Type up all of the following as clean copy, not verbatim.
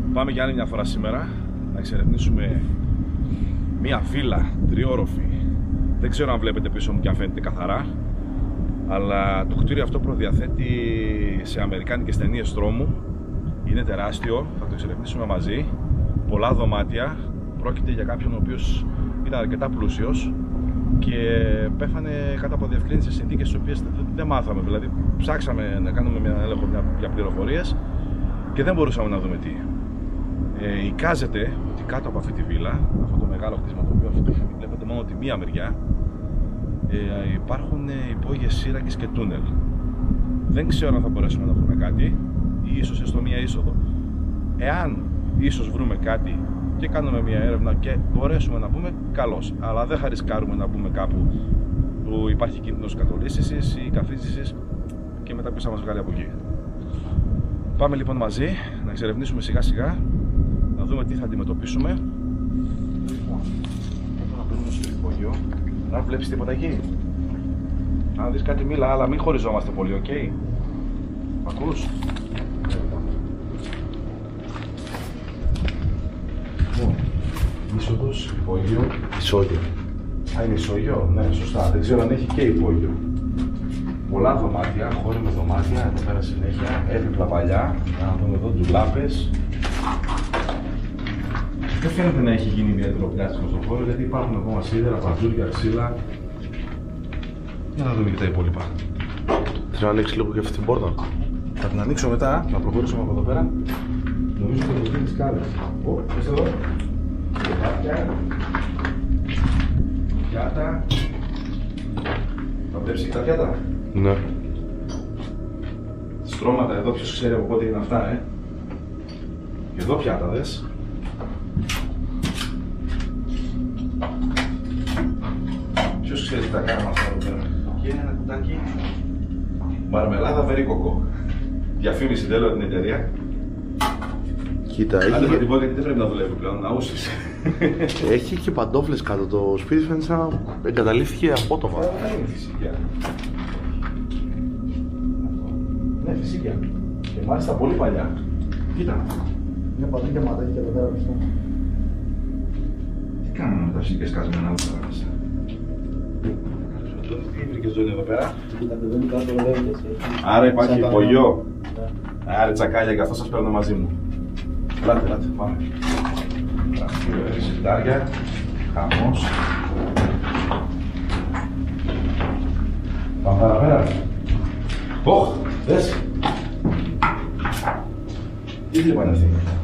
Πάμε για άλλη μια φορά σήμερα να εξερευνήσουμε μια βίλα τριόροφη. Δεν ξέρω αν βλέπετε πίσω μου και αν φαίνεται καθαρά, αλλά το κτίριο αυτό προδιαθέτει σε αμερικάνικες ταινίες τρόμου. Είναι τεράστιο, θα το εξερευνήσουμε μαζί. Πολλά δωμάτια. Πρόκειται για κάποιον ο οποίος ήταν αρκετά πλούσιος και πέθανε κάτω από διευκρίνησες συνθήκες τις οποίες δεν μάθαμε. Δηλαδή, ψάξαμε να κάνουμε ένα έλεγχο για πληροφορίες και δεν μπορούσαμε να δούμε τι. Εικάζεται ότι κάτω από αυτή τη βίλα, αυτό το μεγάλο κτίσμα, το οποίο βλέπετε μόνο τη μία μεριά, υπάρχουν υπόγειες σύραγγες και τούνελ. Δεν ξέρω αν θα μπορέσουμε να βρούμε κάτι, ή ίσως έστω μία είσοδο. Εάν ίσως βρούμε κάτι και κάνουμε μία έρευνα και μπορέσουμε να μπούμε, καλώς. Αλλά δεν θα ρισκάρουμε να μπούμε κάπου που υπάρχει κίνδυνος κατολίσθησης ή καθίσησης και μετά ποιος θα μας βγάλει από εκεί. Πάμε λοιπόν μαζί να εξερευνήσουμε σιγά σιγά, να δούμε τι θα αντιμετωπίσουμε. Να μπαίνουμε στο υπόγειο. Να βλέπεις τίποτα εκεί. Αν δεις κάτι μίλα, αλλά μην χωριζόμαστε πολύ, οκ. Μ' ακούς? Είσοδος, υπόγειο. Ισόγειο. Α, είναι ισόγειο, ναι, σωστά. Δεν ξέρω αν έχει και υπόγειο. Πολλά δωμάτια, χώροι με δωμάτια, εδώ πέρα συνέχεια, έπιπλα παλιά. Να δούμε εδώ ντουλάπες. Δεν φαίνεται να έχει γίνει ιδιαίτερο πλάστικο στον χώρο, γιατί υπάρχουν ακόμα σίδερα, παντζούρια, ξύλα. Για να δούμε και τα υπόλοιπα. Θέλω να ανοίξει λίγο και αυτή την πόρτα. Θα την ανοίξω μετά, να προχωρήσουμε από εδώ πέρα. Νομίζω ότι θα δούμε τις κάλες. Ω, πες εδώ. Δωμάτια. Πιάτα. Θα βλέπεις και τα πιάτα. Ναι. Στρώματα εδώ, ποιος ξέρει από πότε είναι αυτά, Και εδώ πιάτα, δες. Ποιος ξέρει τι τα κάναμε αυτά εδώ πέρα. Και είναι ένα κουτάκι. Μαρμελάδα βερίκοκο. Διαφήμιση δεν λέω την εταιρεία. Κοίτα, Άντε έχει... με την πω γιατί δεν πρέπει να δουλεύει πλέον, να ούσεις. έχει και παντόφλες κάτω. Το σπίτι φαίνεται σαν να εγκαταλείφθηκε απότομα. Δεν είναι φυσικιά. Ναι, φυσικιά. Και μάλιστα πολύ παλιά. Κοίτα. Είναι παντού και ματάκι και εδώ πέρα πίσω. Τι κάνουμε με τα φυσικές κασμένα εδώ πέρα μέσα. Τι βρήκες ζώνη εδώ πέρα. Κοίτατε, δεν είναι κάτω λεβέντες. Άρα υπάρχει υπογειό. Άρα τσακάλια και αυτό σας παίρνω μαζί μου. Ελάτε, πάμε. Γραφείο, σιρτάρια, χαμός. Πάμε παραπέρα. Ωχ, δες. Τι τρύπα είναι αυτή.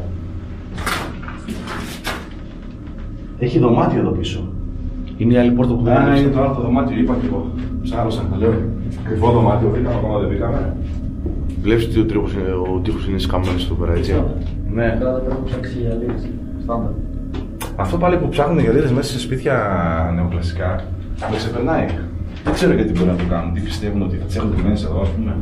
Έχει δωμάτιο εδώ πίσω. Είναι η άλλη πόρτα που δεν είναι το άλλο το δωμάτιο, είπα και εγώ. Ψάρωσα, τα λέω. Κρυφό δωμάτιο, βρήκαμε ακόμα, δεν βρήκαμε. Βλέπεις ότι ο τοίχος είναι σκαμμένος εδώ πέρα, έτσι. Ναι. Τώρα δεν πρέπει να ψάξει για λίρες. Στάνταρ. Αυτό πάλι που ψάχνουν οι γυαλίδες μέσα σε σπίτια νεοκλασικά, με ξεπερνάει. Δεν ξέρω γιατί μπορεί να το κάνουν. Τι πιστεύουν ότι θα τις έχουν κρυμμένες εδώ, ας πούμε.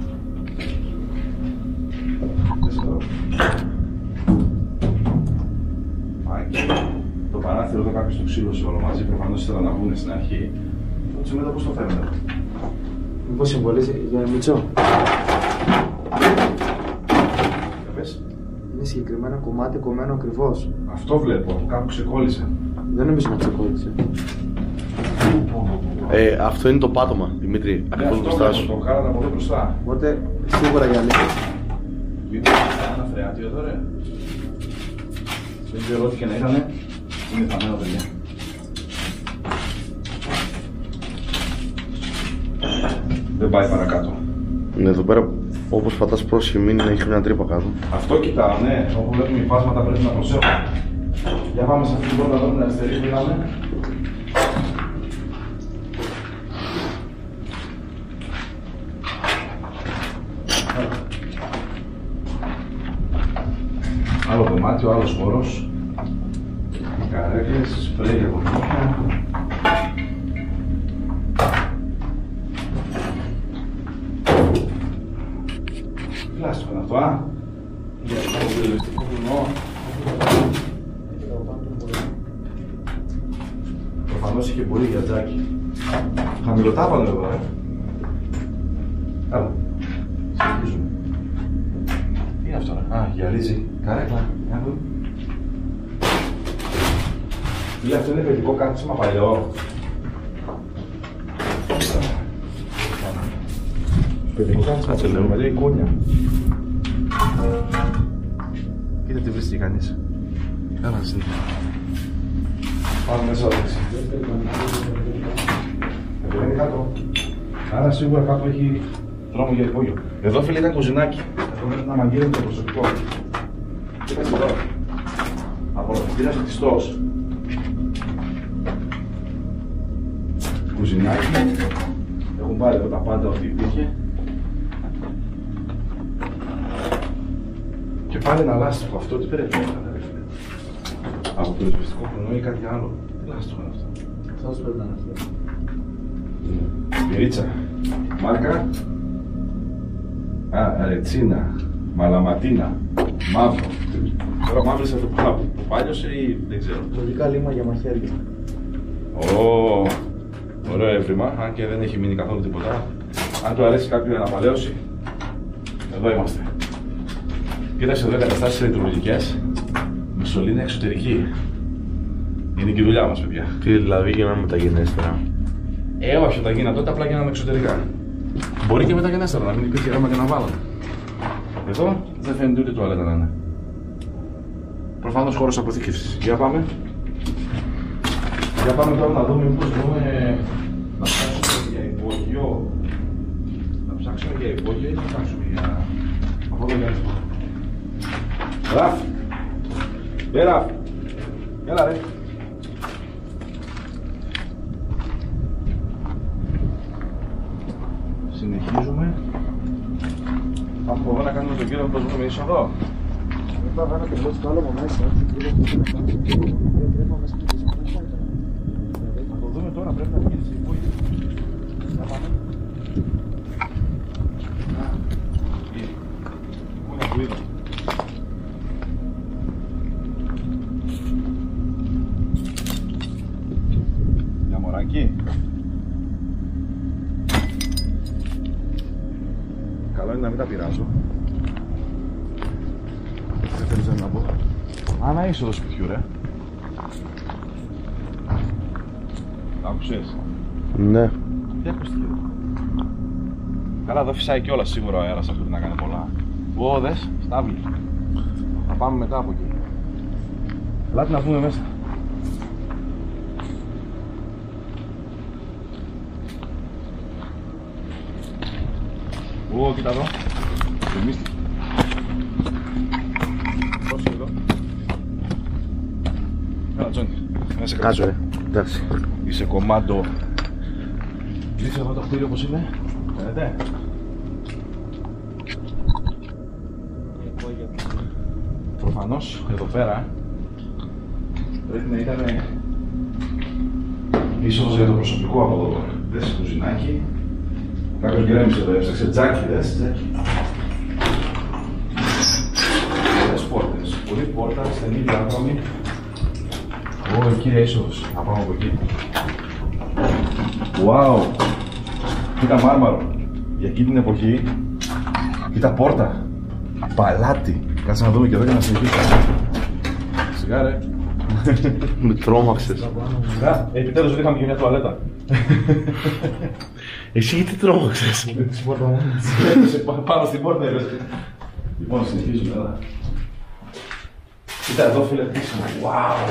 Το παράθυρο εδώ κάποιος το ξύλωσε όλο μαζί. Προφανώς ήθελα να βγουν στην αρχή. Ρώτησε μετά πώς το φαίνεται. Μήπως συμβολίζει για Μητσό. Είναι συγκεκριμένο κομμάτι κομμένο ακριβώς. Αυτό βλέπω. Κάπου ξεκόλλησε. Δεν νομίζω να ξεκόλλησε. Αυτό είναι το πάτωμα, Δημήτρη. Ακριβώς μπροστά σου. Το βγάλατε από εδώ μπροστά. Οπότε σίγουρα για λίρες. Είναι ένα φρεάτιο εδώ, ρε. Δεν ξέρω ό,τι και να ήτανε. Είναι θαμμένο, παιδιά. Δεν πάει παρακάτω. Ναι, εδώ πέρα όπως πατάς πρόσχη μην έχει μια τρύπα κάτω. Αυτό κοιτάω, ναι. Όπου βλέπουμε υφάσματα πρέπει να προσέχουμε. Για πάμε σε αυτή την πόρτα εδώ την αριστερή που είδαμε. Άλλο δωμάτιο, άλλος χώρος. Καρέκλες, σπρέι για κομμάτια. Πλάστικο είναι αυτό, α. Για το βιολογιστικό βουνό. Προφανώς είχε πολύ για τζάκι. Χαμηλοτάπανο εδώ, Καλά. Συνεχίζουμε. Τι είναι αυτό, α, Γυαλίζει. Καρέκλα. Για να δούμε. Φίλε, αυτό είναι παιδικό κάθισμα παλιό. Παιδικό κάθισμα παλιό, με λέει κούνια. Κοίτα τι βρίσκει κανείς. Κάνα συνήθω. Πάμε μέσα δεξί. Εδώ είναι κάτω. Άρα σίγουρα κάτω έχει δρόμο για υπόγειο. Εδώ φίλε ήταν κουζινάκι. Εδώ πρέπει να μαγείρευε το προσωπικό. Κοίταξε τώρα. Απορροφητήρας χτιστός. Κουζινάκι. Έχουν πάρει εδώ τα πάντα ό,τι υπήρχε. Και πάλι ένα λάστιχο αυτό, τι πρέπει να είναι. Από το ρεσβιστικό χρονό ή κάτι άλλο. Τι λάστιχο είναι αυτό. Αυτός πρέπει να είναι αυτό. Πυρίτσα. Μάρκα. Ρετσίνα. Μαλαματίνα. Μαύρο. Τώρα μαύρησε το που πάλιωσε ή δεν ξέρω. Λογικά λίμα για μαχαίρια. Ωραίο έβριμα, αν και δεν έχει μείνει καθόλου τίποτα. Αν του αρέσει κάποιο αναπαλαίωση, εδώ είμαστε. Κοίταξε εδώ εγκαταστάσεις λειτουργικές με σωλήνα εξωτερική. Είναι και η δουλειά μας, παιδιά. Τι δηλαδή γίναμε μεταγενέστερα. Όχι όταν γίνανε τότε, απλά γίναμε εξωτερικά. Μπορεί και μεταγενέστερα να μην υπήρχε γράμμα και να βάλω. Εδώ δεν φαίνεται ούτε τουαλέτα να είναι. Προφανώς χώρος αποθήκευσης. Για πάμε. Για πάμε τώρα να δούμε μήπως μπορούμε να ψάξουμε για υπόγειο. Να ψάξουμε για υπόγειο ή να ψάξουμε για αυτό το γυαλισμό. Ραφ! Ραφ! Έλα ρε! Συνεχίζουμε. Πάμε από εδώ να κάνουμε τον κύριο που ζούμε είσοδο. Μετά βάλω και πώς το άλλο από μέσα. Θα το δούμε τώρα, πρέπει να βγει σε υπόγειο. Να πάμε. Πού είναι που είδα. Για μωράκι. Καλό είναι να μην τα πειράζω. Δεν θέλεις να πω. Ανά είσοδο σπιτιού ρε. Τα άκουσες. Ναι. Τι ακούστηκε εδώ. Καλά εδώ φυσάει κιόλας σίγουρα ο αέρας, αυτό να κάνει πολλά. Δες, στάβλη. Θα πάμε μετά από εκεί. Ελάτε να δούμε μέσα. Κοίτα εδώ. Γεμίστηκε. Πώς είναι εδώ. Έλα Τζόνι. Μέσα Κάτω εντάξει. Είσαι κομμάντο. Δείτε εδώ το κτίριο πως είναι. Φαίνεται. Προφανώς εδώ πέρα πρέπει να ήταν είσοδος για το προσωπικό από εδώ τώρα. Δες κουζινάκι. Κάποιος γκρέμισε εδώ, έψαξε τζάκι, δες τζάκι. Πολλές πόρτες, πολλή πόρτα, στενή διάδρομη. Κύριε είσοδος, να πάμε από εκεί. Wow! Κοίτα μάρμαρο. Για εκεί την εποχή, κοίτα πόρτα. Παλάτι. Κάτσε να δούμε και εδώ για να συνεχίσουμε. Σιγά ρε. Με τρόμαξες. Σιγά, επιτέλους δεν είχαμε και μια τουαλέτα. Εσύ γιατί τρόμαξες. Πάνω στην πόρτα ρε. Λοιπόν, συνεχίζουμε εδώ. Κοίτα εδώ φίλε, πίσω. Wow,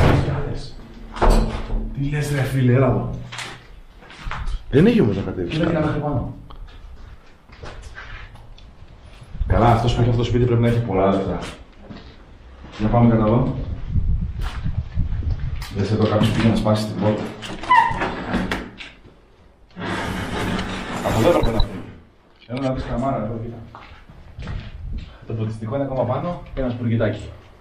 τι λες ρε φίλε, έλα εδώ. Δεν έχει όμως να κατέβεις. Κοίτα και να μέχρι πάνω. Καλά, αυτός που έχει αυτό το σπίτι πρέπει να έχει πολλά λεφτά. Για πάμε κατά εδώ. Δες εδώ κάποιος πήγε να σπάσει την πόρτα. Από εδώ έπρεπε να φύγει. Έλα να δεις καμάρα εδώ, κοίτα. Το ποτιστικό είναι ακόμα πάνω και ένα σπουργητάκι.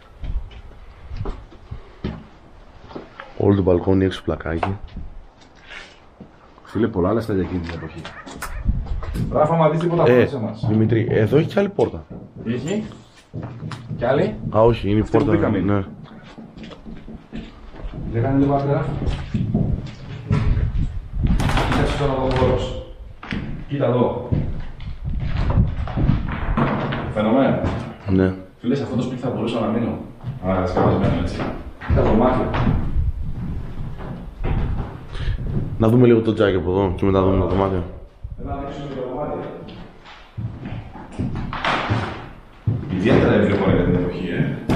Όλο το μπαλκόνι έξω πλακάκι. Φίλε, πολλά λεφτά για εκείνη την εποχή. Ράφα, μα δεις τίποτα από σε εμάς. Δημήτρη, εδώ έχει κι άλλη πόρτα. Έχει. Κι άλλη. Α, όχι, είναι η Αυτή που πόρτα. μπήκαμε. Ναι. Δεν κάνει λίγο άκρα. Κοίταξε τώρα εδώ ο χώρος. Κοίτα εδώ. Φαινόμενο. Ναι. Φίλε, σε αυτό το σπίτι θα μπορούσα να μείνω. Αναγκασμένο έτσι. Τα δωμάτια. Να δούμε λίγο το τζάκι από εδώ και μετά δούμε τα δωμάτια. Θέλω να ανοίξουμε και τα δωμάτια. Ιδιαίτερα ευρωπαϊκά για την εποχή,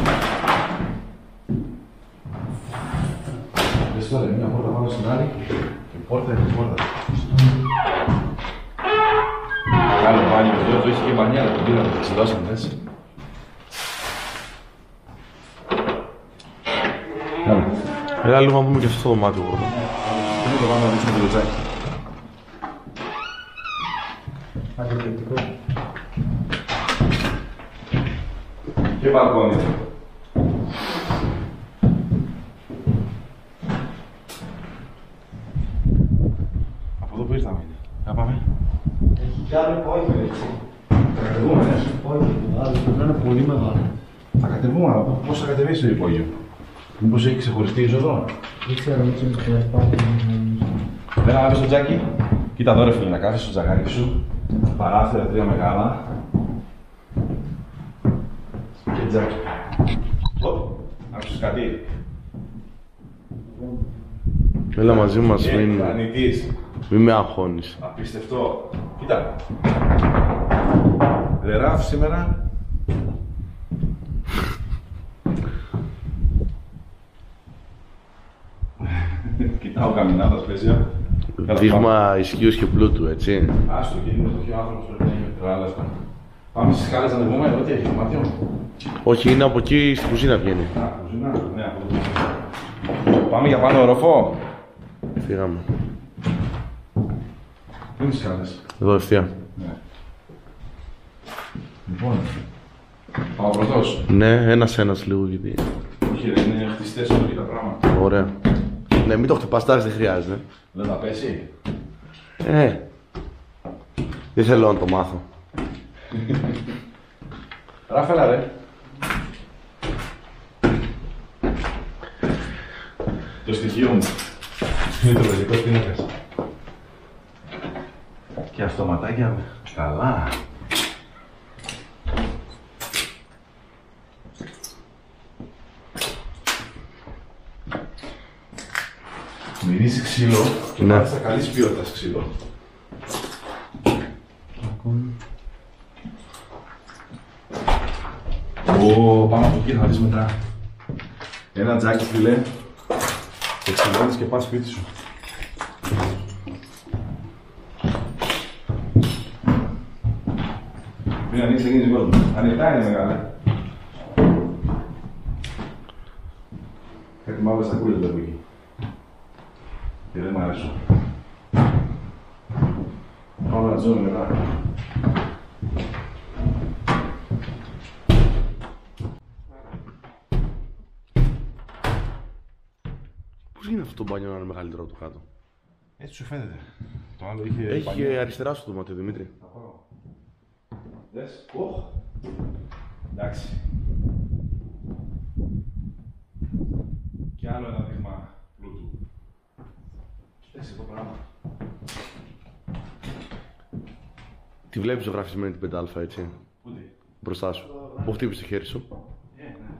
Δες τώρα, μια πόρτα πάνω στην άλλη και πόρτα είναι πόρτα. Μεγάλο μπάνιο εδώ, εδώ είχε και μπανιέρα, το πήραμε, το ξυλώσαμε, έτσι. Έλα λίγο να δούμε και αυτό το δωμάτιο πρώτα. Είναι το πάμε να δείξουμε το λουτσάκι. Αγγελτικό. Και μπαλκόνι. Από εδώ που ήρθαμε είναι. Θα πάμε. Έχει κι άλλο υπόγειο, έτσι. Θα κατεβούμε, ναι. Υπόγειο, άλλο, πρέπει να είναι πολύ μεγάλο. Θα κατεβούμε, αλλά πώς θα κατεβείς το υπόγειο. Μήπως έχει ξεχωριστή είσοδο. Δεν ξέρω, μην ξέρω τι υπάρχει. Δεν άβεις το τζάκι. Κοίτα εδώ ρε φίλε, να κάθεσαι στο τζακάκι σου. Παράθυρα τρία μεγάλα. Και τζάκι. Άκουσες κάτι. Έλα μαζί μας, μην Πλανητής. με αγχώνεις. Απίστευτο. Κοίτα. Ρεράφ σήμερα. Κοιτάω καμινάδας πλαίσια. Δείγμα ισχύως και πλούτου, έτσι. Άστο, εκεί είναι το πιο άνθρωπος πρέπει να είναι μετρά λεφτά. Πάμε στις σκάλες να ανεβούμε, ό,τι έχει δωμάτιο. Όχι, είναι από εκεί στην κουζίνα βγαίνει. Α, κουζίνα. Ναι, από εδώ. Πάμε για πάνω οροφό. Φύγαμε. Πού είναι οι σκάλες. Εδώ ευθεία. Ναι. Λοιπόν. Πάω πρωτός. Ναι, ένας λίγο γιατί. Όχι ρε, είναι χτιστές όλοι τα πράγματα. Ωραία. Ναι, μην το χτυπάς, δεν χρειάζεται. Δεν θα πέσει. Δεν θέλω να το μάθω. Ράφελα ρε. Το στοιχείο μου. Είναι το λογικό πίνακας. Και αυτοματάκια καλά. Μυρίζει ξύλο και Ναι. μάλιστα καλής ποιότητας ξύλο. Πάμε από εκεί, θα δεις μετά. Ένα τζάκι φίλε. Και ξυλώνεις και πας σπίτι σου. Μην ανοίξεις εκείνη κόσμο. Ανοιχτά είναι μεγάλα. Κάτι μαύρες ακούγεται από εκεί. Και δεν μ' αρέσουν. Πάμε να ζούμε μετά. Πώς γίνεται αυτό το μπάνιο να είναι μεγαλύτερο από το κάτω. Έτσι σου φαίνεται. Το άλλο είχε... Έχει πανιά. και αριστερά στο δωμάτιο, Δημήτρη. Θα πάω. Δες. Οχ. Εντάξει. Και άλλο ένα δείγμα πλούτου. Κοίταξε το πράγμα. Τη βλέπεις ζωγραφισμένη την 5α, έτσι. Πούτε. Μπροστά σου. Που χτύπησε το χέρι σου. Ναι.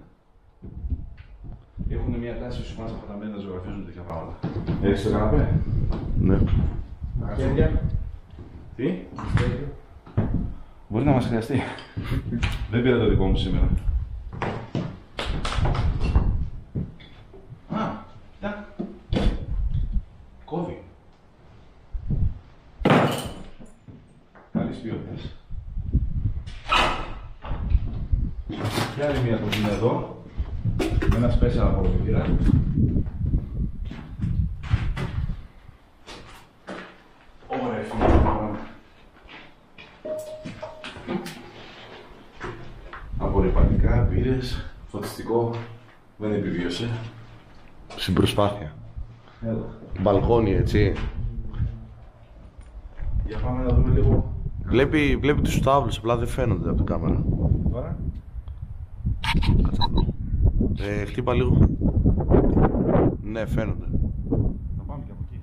Έχουν μια τάση στους μας αυτά να ζωγραφίζουν τέτοια πράγματα. Έχεις το καναπέ. Ναι. Χέρια. Τι? Μπορεί να μας χρειαστεί. Δεν πήρα το δικό μου σήμερα. Α, κοίτα. Κόβει. Καλής ποιότητας. Και άλλη μία κουζίνα εδώ. Με ένα special απορροφητήρα. Ωραία, φίλε. Απορριπαντικά, πήρες, φωτιστικό, δεν επιβίωσε. Στην προσπάθεια. Έλα. Μπαλκόνι, έτσι. Για πάμε να δούμε λίγο. Βλέπει τους τάβλους, απλά δεν φαίνονται από την κάμερα. Τώρα. Κάτσε να δω. Χτύπα λίγο. Ναι, φαίνονται. Θα πάμε και από εκεί.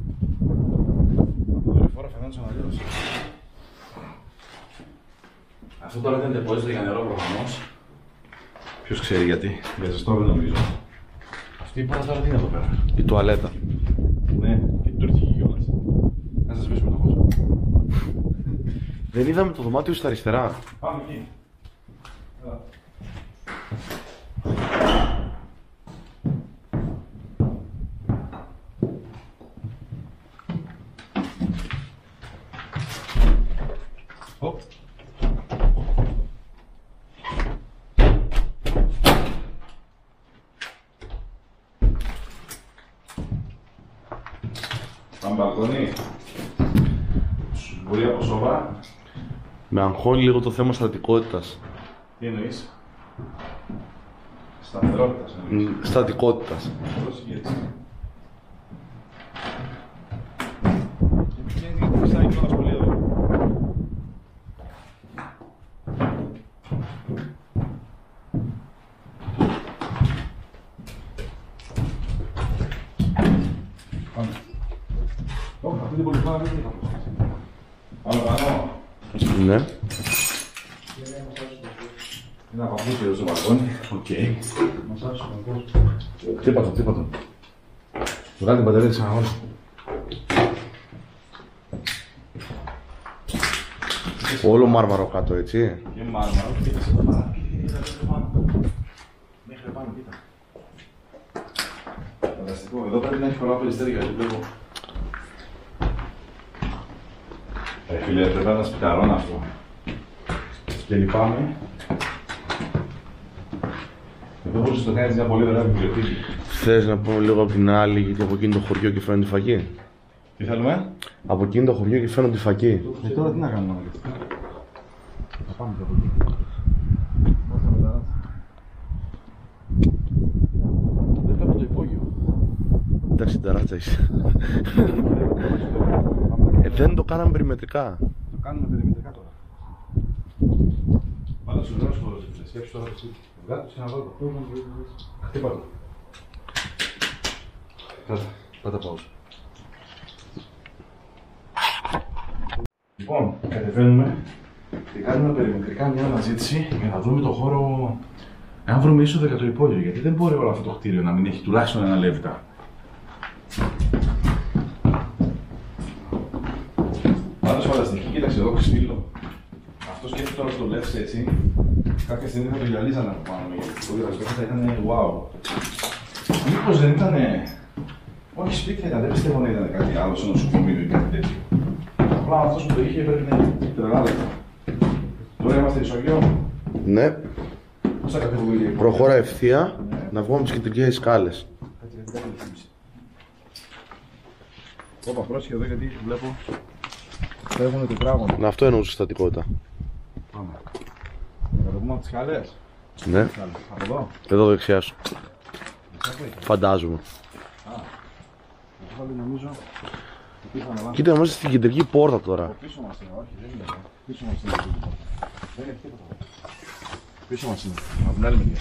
Από δορυφόρα φαινόντουσαν αλλιώς. Αυτό τώρα δεν είναι depósito για νερό προφανώς. Ποιος ξέρει γιατί. Για ζεστό δεν νομίζω. Αυτή η πόρτα τώρα τι είναι εδώ πέρα. Η τουαλέτα. Ναι, και τουρκική κιόλας. Να σας σβήσουμε το φως. Δεν είδαμε το δωμάτιο στα αριστερά. Πάμε εκεί. Έλα. Πάμε μπαλκόνι. Μπορεί από σώμα. Με αγχώνει λίγο το θέμα στατικότητας. Τι εννοείς? Σταθερότητας εννοείς. Στατικότητας. Προσηγέτηση. Γιατί φυσάει κιόλας πολύ εδώ. Πάμε. Όχι, αυτή την πολυφάνα δεν θα προσέξει. Πάμε πάνω. Ναι. Ένα παππούτσι εδώ στο μπαλκόνι. Οκ. Μασάζ στον κόσμο. Χτύπα τον, χτύπα τον. Βγάλε την μπαταρία της αναγόνης. Όλο μάρμαρο κάτω, έτσι. Και μάρμαρο, κοίτασε το πάνω. Κοίτασε το πάνω. Μέχρι πάνω, κοίτα. Φανταστικό. Εδώ πρέπει να έχει πολλά περιστέρια, γιατί βλέπω. Φίλε, πρέπει να είναι σπιταρόν αυτό. Και λυπάμαι. Εδώ μπορούσες να το κάνεις μια πολύ ωραία βιβλιοθήκη. Θες να πούμε λίγο από την άλλη, γιατί από εκείνο το χωριό και φαίνονται τη φακή. Τι θέλουμε? Από εκείνο το χωριό και φαίνονται τη φακή. Τώρα τι να κάνουμε, θα πάμε και από εκεί. Δεν βλέπω το υπόγειο. Εντάξει, τεράστια είσαι. Δεν το κάναμε περιμετρικά. Το κάνουμε περιμετρικά τώρα. Πάντα σου λέω σκέψου τώρα το σπίτι. Βγάλε το συναδόλο. Χτύπα το. Πάτα πάουσα. Λοιπόν, κατεβαίνουμε και κάνουμε περιμετρικά μια αναζήτηση για να βρούμε το χώρο. Αν βρούμε είσοδο για το υπόγειο, γιατί δεν μπορεί όλο αυτό το κτίριο να μην έχει τουλάχιστον ένα λέβητα. Πάντως φανταστική, κοίταξε εδώ ξύλο. Αυτό σκέφτεται τώρα στο λεύσε έτσι. Κάποια στιγμή θα το γυαλίζανε από πάνω μου, γιατί το γραφείο θα ήταν wow. Μήπως δεν ήταν. Όχι, σπίτια ήταν, δεν πιστεύω να ήταν κάτι άλλο, σε νοσοκομείο ή κάτι τέτοιο. Απλά αυτός που το είχε πρέπει να είναι τρελάδεκα. Τώρα είμαστε ισογείο. Ναι. Πώς θα κατεβούμε για υπόλοιπα. Προχώρα ευθεία, να βγούμε από τις κεντρικές σκάλες. Όπα, πρόσχε εδώ γιατί βλέπω. Φεύγουνε τετράγωνα. Να, αυτό εννοούσε στατικότητα. Πάμε. Θα το πούμε από τις σκάλες. Ναι. Από εδώ. Εδώ δεξιά σου. Φαντάζομαι. Πάλι νομίζω. Κοίτα, είμαστε στην κεντρική πόρτα τώρα. Πίσω μας είναι, όχι, δεν είναι. Πίσω μας είναι. Δεν είναι τίποτα. Πίσω μας είναι. Από την άλλη μεριά.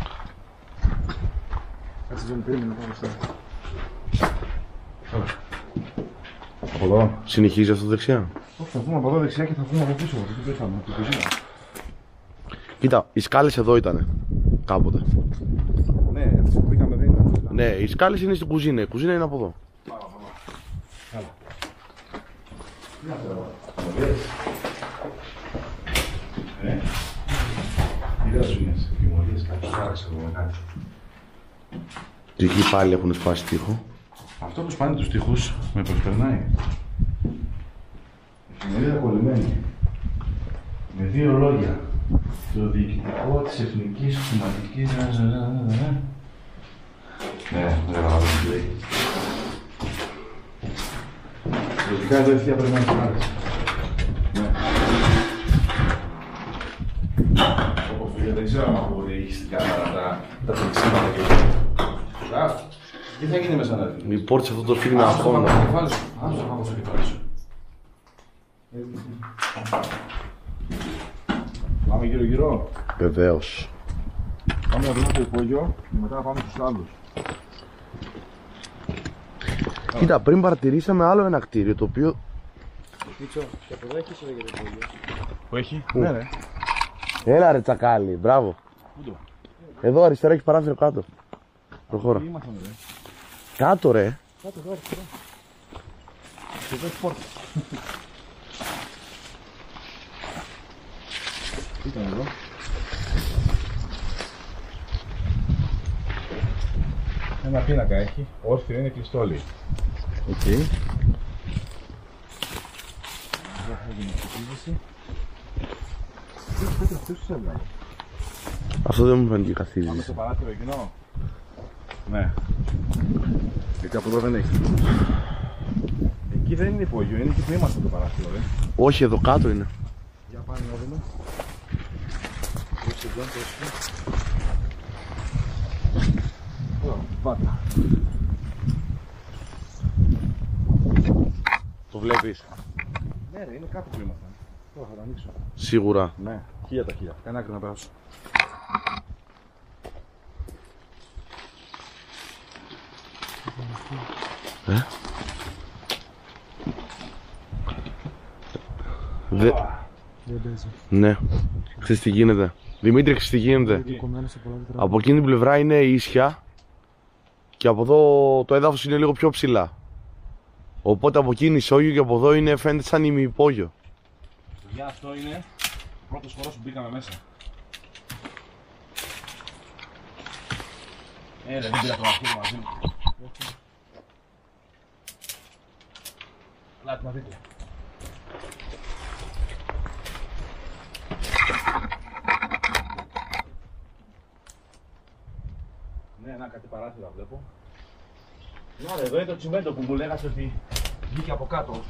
Κάτσε δεν περίμενε πάνω στο. Από εδώ. Συνεχίζει αυτό δεξιά. Όχι, θα βγούμε από εδώ δεξιά και θα βγούμε από πίσω. Δεν πέθαμε, από την κουζίνα. Κοίτα, οι σκάλες εδώ ήτανε. Κάποτε. Ναι, έτσι που πήγαμε δεν ήταν. Ναι, οι σκάλες είναι στην κουζίνα. Η κουζίνα είναι από εδώ. Καλά. Τι να θέλω. Τι δεν σου είναι. Επιμονίες, κάποιος χάραξε εδώ με κάτι. Και εκεί πάλι έχουν σπάσει τοίχο. Αυτό που σπάνε τους τοίχους με προσπερνάει. Εφημερίδα κολλημένη. Με δύο λόγια. Το διοικητικό της Εθνικής Χρηματικής. Ναι, δεν καταλαβαίνω τι λέει. Λογικά εδώ ευθεία πρέπει να είναι συνάρτηση. Ναι. Όπως φίλε, δεν ξέρω αν ακούγονται έχει στην κάμερα τα πληξίματα και όλα. Τι θα γίνει μέσα να έρθει. Η πόρτα σε αυτό το σπίτι με αγχώνεται. Άσο να πάω στο κεφάλι σου. Πάμε γύρω-γύρω. Βεβαίως. Πάμε να δούμε το υπόγειο και μετά να πάμε στους άλλους. Κοίτα, πριν παρατηρήσαμε άλλο ένα κτίριο το οποίο. Μίτσο, και από εδώ έχει είσοδο για το υπόγειο. Που έχει? Πού? Ναι, ρε. Έλα ρε τσακάλι, μπράβο. Πού το? Εδώ αριστερά έχει παράθυρο κάτω. Προχώρα. Ήμασταν, ρε. Κάτω, ρε. Κάτω εδώ αριστερά. Και εδώ έχει πόρτα. Τι ήταν εδώ. Ένα πίνακα έχει. Όρθιο είναι κλειστό όλοι. Οκ. Εδώ θα γίνει καθίδηση. Τι αυτούς τους έβγαλε. Αυτό δεν μου φαίνεται Πάμε καθίδηση. στο παράθυρο εκείνο. Ναι. Γιατί από εδώ δεν έχει. Εκεί δεν είναι υπόγειο, είναι εκεί που είμαστε το παράθυρο, ρε. Όχι, εδώ κάτω είναι. Για πάμε να δούμε. Πάτα. Το βλέπεις. Ναι ρε, είναι κάτω που ήμασταν. Τώρα θα τα ανοίξω. Σίγουρα. Ναι, 1000 τα 1000. Κάνε άκρη να περάσω. Δε... Δεν παίζει. Ναι. Ξέρεις τι γίνεται. Δημήτρη, ξέρεις τι γίνεται. Κομμένο σε πολλά τετράγωνα. Από εκείνη την πλευρά είναι ίσια και από εδώ το έδαφος είναι λίγο πιο ψηλά. Οπότε από εκείνη ισόγειο και από εδώ είναι, φαίνεται σαν ημιυπόγειο. Για αυτό είναι ο πρώτος χώρος που μπήκαμε μέσα. Δεν πήρα το αρχείο μαζί μου. Λάτε να δείτε. Ναι, να κάτι παράθυρα βλέπω. Να ρε, εδώ είναι το τσιμέντο που μου λέγατε ότι βγήκε από κάτω.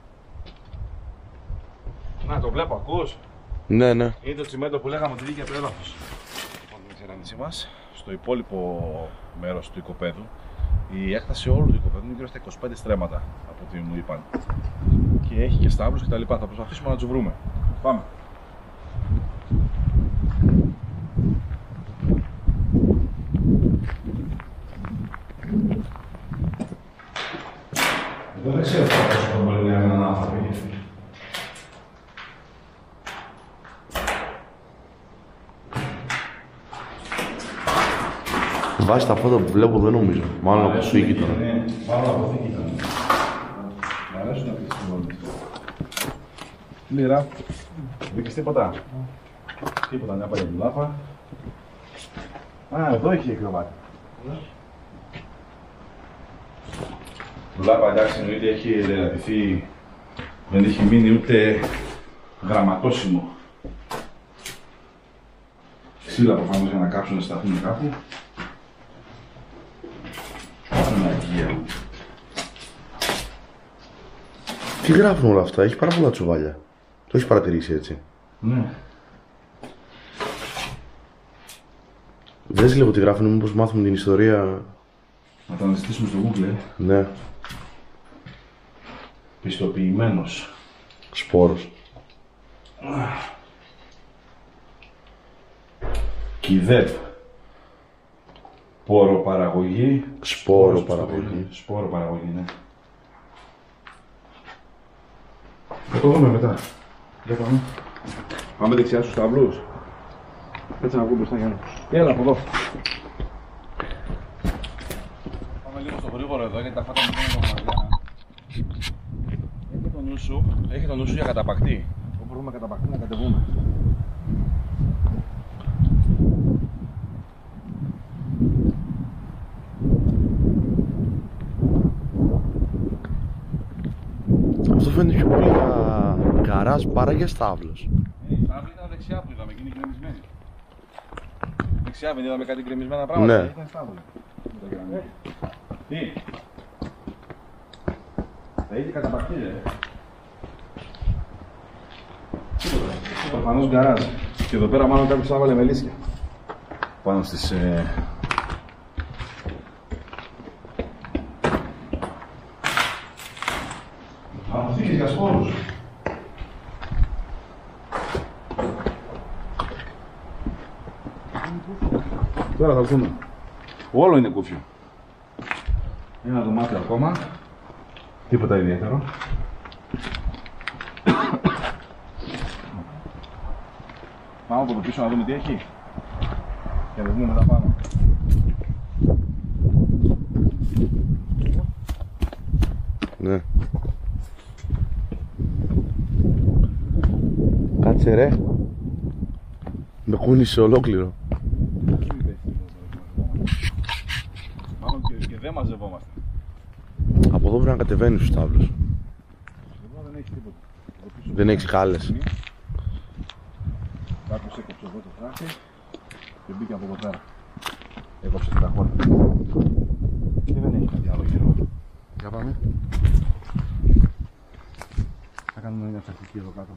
Να το βλέπω, ακούς. Ναι, ναι. Είναι το τσιμέντο που λέγαμε ότι βγήκε από το έδαφος. Λοιπόν, την εξερανίση μας, στο υπόλοιπο μέρος του οικοπαίδου, η έκταση όλου του οικοπαίδου είναι γύρω στα 25 στρέμματα από ό,τι μου είπαν. Και έχει και στάβλους και τα λοιπά. Θα προσπαθήσουμε να τους βρούμε. Πάμε. Εδώ δεν ξέρω πόσο μπορεί να είναι έναν άνθρωπο. Βάσει τα φώτα που βλέπω δεν νομίζω. Μάλλον από σου ήταν. Ναι, μάλλον από θήκη ήταν. Μ' αρέσουν αυτές τις συμβόλες. Λίρα, βρήκες τίποτα. Τίποτα, μια παλιά δουλάπα. Α, εδώ είχε κρεβάτι. Δουλάπα, εντάξει, εννοείται έχει ελερατηθεί. Δεν έχει μείνει ούτε γραμματόσημο. Ξύλα προφανώς για να κάψουν να σταθούν κάπου. Παναγία. Τι γράφουν όλα αυτά, έχει πάρα πολλά τσουβάλια. Το έχεις παρατηρήσει έτσι. Ναι. Δες λίγο τι γράφουν, μήπως μάθουμε την ιστορία. Να τα αναζητήσουμε στο Google. Ναι. Πιστοποιημένος. Σπόρος. Κιδέπ. Ποροπαραγωγή. Σπόρο παραγωγή. Σπόρο παραγωγή, ναι. Θα το δούμε μετά. Για πάμε. Πάμε δεξιά στους ταυλούς. Κάτσε να βγω μπροστά Γιάννη. Έλα από εδώ. Πάμε λίγο στο γρήγορο εδώ γιατί τα φάτα μου είναι κομμάτια. Έχει το νου σου για καταπακτή. Όπου μπορούμε καταπακτή να κατεβούμε. Αυτό φαίνεται πιο πολύ για γκαράζ παρά για στάβλος. Η στάβλη ήταν δεξιά που είδαμε και είναι γκρεμισμένη. Δεξιά δεν είδαμε κάτι γκρεμισμένα πράγματα. Ναι. Ήταν στάβλη. Τι. Θα είχε καταπακτή, προφανώς γκαράζ. Και εδώ πέρα μάλλον κάποιος άβαλε μελίσια. Πάνω στις... Αποθήκες για σπόρους. Τώρα θα δούμε. Όλο είναι κούφιο. Ένα δωμάτιο ακόμα. Τίποτα ιδιαίτερο. Πάμε από το πίσω να δούμε τι έχει. Για να δούμε μετά πάνω. Ναι. Κάτσε ρε. Με κούνησε ολόκληρο. Μάλλον και δεν μαζευόμαστε. Από εδώ πρέπει να κατεβαίνει στους τάβλους. Εδώ δεν έχει τίποτα. Δεν έχει χάλες. Κάποιος έκοψε εδώ το φράχτη και μπήκε από εδώ πέρα. Έκοψε την αγώνα. Και δεν έχει κάτι άλλο γύρω. Για πάμε. Θα κάνουμε μια τακτική εδώ κάτω.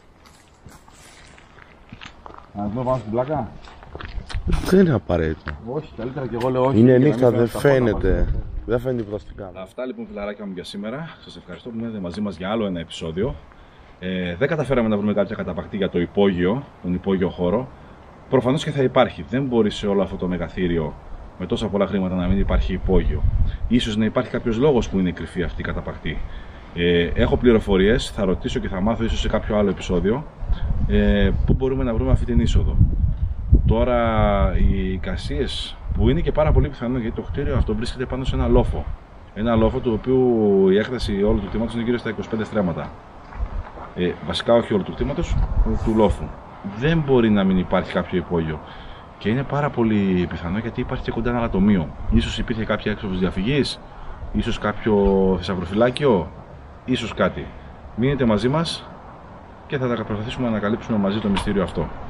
Να δούμε πάνω στην πλάκα. Δεν είναι απαραίτητο. Όχι, καλύτερα και εγώ λέω όχι. Είναι νύχτα, δεν φαίνεται. Δεν φαίνεται τίποτα στην κάμερα. Αυτά λοιπόν, φιλαράκια μου, για σήμερα. Σας ευχαριστώ που μένετε μαζί μας για άλλο ένα επεισόδιο. Δεν καταφέραμε να βρούμε κάποια καταπακτή για το υπόγειο, τον υπόγειο χώρο. Προφανώς και θα υπάρχει. Δεν μπορεί σε όλο αυτό το μεγαθύριο με τόσα πολλά χρήματα να μην υπάρχει υπόγειο. Ίσως να υπάρχει κάποιος λόγος που είναι κρυφή αυτή η καταπακτή. Έχω πληροφορίες, θα ρωτήσω και θα μάθω ίσως σε κάποιο άλλο επεισόδιο πού μπορούμε να βρούμε αυτή την είσοδο. Τώρα οι εικασίες που είναι και πάρα πολύ πιθανό, γιατί το κτίριο αυτό βρίσκεται πάνω σε ένα λόφο. Ένα λόφο του οποίου η έκταση όλου του κτήματος είναι γύρω στα 25 στρέμματα. Βασικά όχι όλου του κτήματος, του λόφου. Δεν μπορεί να μην υπάρχει κάποιο υπόγειο. Και είναι πάρα πολύ πιθανό γιατί υπάρχει και κοντά ένα ανατομείο. Ίσως υπήρχε κάποια έξοδος διαφυγής, ίσως κάποιο θησαυροφυλάκιο, ίσως κάτι. Μείνετε μαζί μας και θα τα προσπαθήσουμε να ανακαλύψουμε μαζί το μυστήριο αυτό.